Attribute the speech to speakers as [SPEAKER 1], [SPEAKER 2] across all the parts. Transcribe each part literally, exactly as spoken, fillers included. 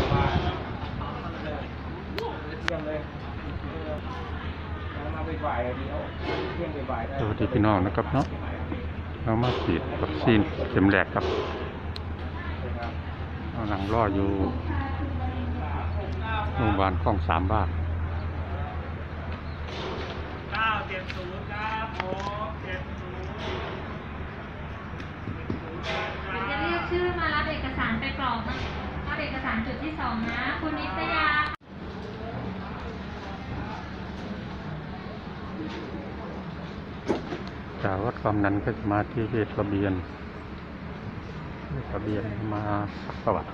[SPEAKER 1] สวัสดีพี่น้องนะครับเนาะเรามาฉีดวัคซีนเข็มแรกครับเราหลังรออยู่โรงพยาบาลคลองสามบ้าน
[SPEAKER 2] เก้าเจ็ดศูนย์ครับผมเจ็ดศูนย์
[SPEAKER 3] มันจะเรียกชื่อมารับเอกสารไปกรอกนะรับเอกสารจุดที่สองนะ คุณนิตยา
[SPEAKER 1] จากวัดความนั้นก็จะมาที่เลขทะเบียนเลขทะเบียนมาสักประวัติ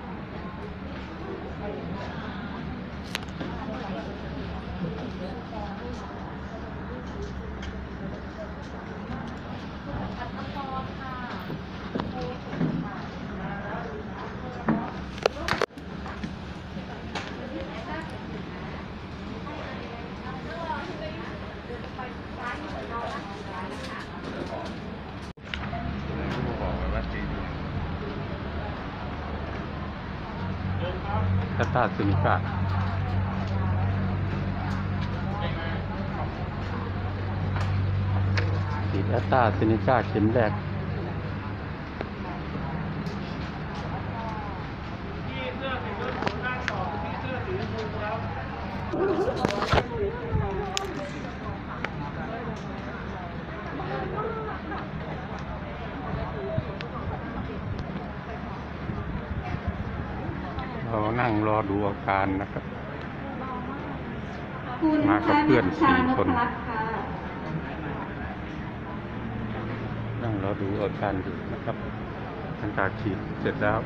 [SPEAKER 1] แอตตาเซเนกาฉีดแอตตาเซเนกาเข็มแรก
[SPEAKER 2] ที่เสื้อสีชมพูด้านสองที่เสื้อสีชมพูครับ
[SPEAKER 1] เรานั่งรอดูอาการนะครับมากับเพื่อนสี่คนนั่งรอดูอาการอยู่นะครับหลังจากฉีดเสร็จแล้ว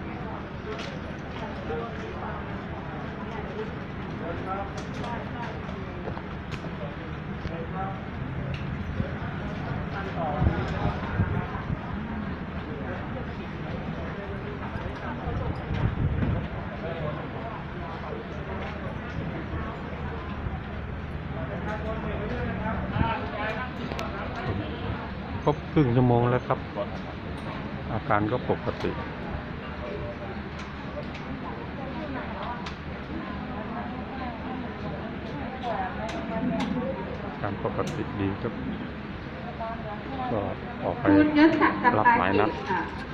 [SPEAKER 1] ครบครึ่งชั่วโมงแล้วครับอาการก็ปกติอาการปกติดีครับก็ออกไปรับหมายนัด